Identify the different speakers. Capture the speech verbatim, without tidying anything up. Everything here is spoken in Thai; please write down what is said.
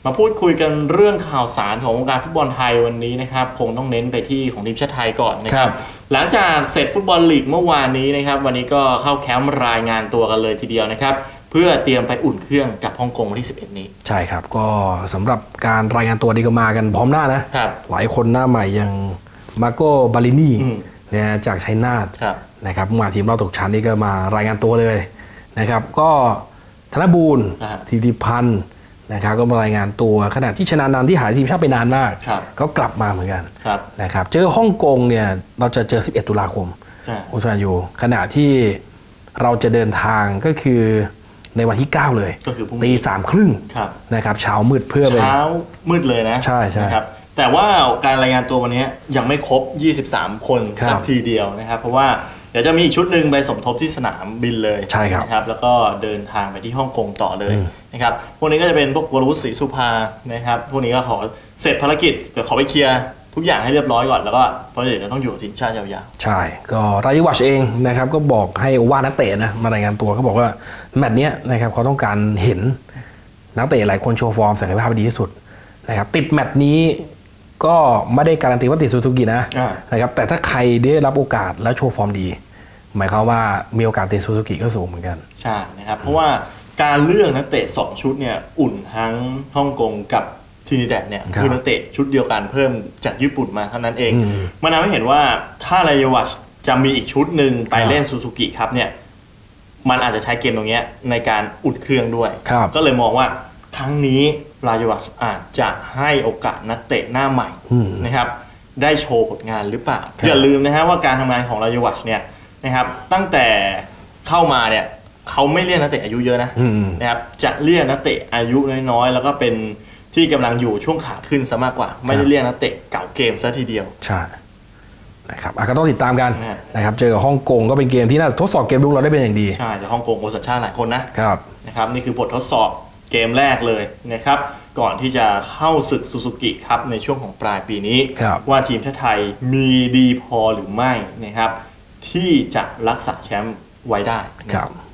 Speaker 1: มาพูดคุยกันเรื่องข่าวสารของวงการฟุตบอลไทยวันนี้นะครับคงต้องเน้นไปที่ของทีมชาติไทยก่อนนะครับหลังจากเสร็จฟุตบอลลีกเมื่อวานนี้นะครับวันนี้ก็เข้าแคมป์รายงานตัวกันเลยทีเดียวนะครับเพื่อเตรียมไปอุ่นเครื่องกับฮ่องกงวันที่สิบเอ็ดนี้
Speaker 2: ใช่ครับก็สำหรับการรายงานตัวดีก็มากันพร้อมหน้านะหลายคนหน้าใหม่อย่างมาโกบาลินีเนี่ยจากชัยนาทนะครับมาทีมเราตกชั้นนี่ก็มารายงานตัวเลยนะครับก็ธนบูรณ์ธิติพันธ์นะครับก็มารายงานตัวขณะที่ชนะนันที่หายทีมชาติไปนานมากก็กลับมาเหมือนกันนะครับเจอฮ่องกงเนี่ยเราจะเจอสิบเอ็ดตุลาคมอุษาอยู่ขณะที่เราจะเดินทางก็คือในวันที่เก้าเลย
Speaker 1: ก็คือ
Speaker 2: ตีสามครึ่งนะครับเช้ามืดเพื่อไป
Speaker 1: เช้ามืดเลยนะ
Speaker 2: ใช่ใช่
Speaker 1: ครับแต่ว่าการรายงานตัววันนี้ยังไม่ครบยี่สิบสามคนสักทีเดียวนะครับเพราะว่าเดี๋ยวจะมีอีกชุดหนึ่งไปสมทบที่สนามบินเลย
Speaker 2: ใช่ครับ
Speaker 1: นะครับแล้วก็เดินทางไปที่ฮ่องกงต่อเลยนะครับพวกนี้ก็จะเป็นพวกวรวุฒิศรีสุภานะครับพวกนี้ก็ขอเสร็จภารกิจเดี๋ยวขอไปเคลียร์ทุกอย่างให้เรียบร้อยก่อนแล้วก็เพราะเดี๋ยวเราต้องอยู่ทีมชาติยาว
Speaker 2: ๆใช่ก็รายวัชเองนะครับก็บอกให้ว่านักเตะนะมารายงานตัวเขาบอกว่าแมตช์นี้นะครับเขาต้องการเห็นนักเตะหลายคนโชว์ฟอร์มศักยภาพดีที่สุดนะครับติดแมตช์นี้ก็ไม่ได้การันตีว่าติดซูซูกินะนะครับแต่ถ้าใครได้รับโอกาสแล้วโชว์ฟอร์มดีหมายความว่ามีโอกาสติดซูซูกิก็สูงเหมือนกัน
Speaker 1: ใช่นะครับเพราะว่าการเลือกนักเตะสองชุดเนี่ยอุ่นทั้งฮ่องกงกับทรินิแดดเนี่ยคือนักเตะชุดเดียวกันเพิ่มจากญี่ปุ่นมาเท่านั้นเองมันทำให้เห็นว่าถ้ารายวัชจะมีอีกชุดหนึ่งไปเล่นซูซูกิครับเนี่ยมันอาจจะใช้เกมตรงนี้ในการอุ่นเครื่องด้วยก็เลยมองว่าครั้งนี้รายวัชอาจจะให้โอกาสนักเตะหน้าใหม่นะครับได้โชว์ผลงานหรือเปล่าอย่าลืมนะฮะว่าการทำงานของรายวัชเนี่ยนะครับตั้งแต่เข้ามาเนี่ยเขาไม่เรียกนักเตะอายุเยอะนะนะครับจะเรียกนักเตะอายุน้อยๆแล้วก็เป็นที่กำลังอยู่ช่วงขาขึ้นซะมากกว่าไม่ได้เรียกนักเตะเก่าเกมซะทีเดียว
Speaker 2: ใช่นะครับก็ต้องติดตามกันนะครับเจอกับฮ่องกงก็เป็นเกมที่น่าทดสอบเกมลุกเราได้เป็นอย่างดี
Speaker 1: ใช่แต่ฮ่องกงโอสัญชาติหลายคนนะครับนะครับนี่คือบททดสอบเกมแรกเลยนะครับก่อนที่จะเข้าศึกซูซูกิครับในช่วงของปลายปีนี้ว่าทีมชาติไทยมีดีพอหรือไม่นะครับที่จะรักษาแชมป์ไว้ได้
Speaker 2: ครับ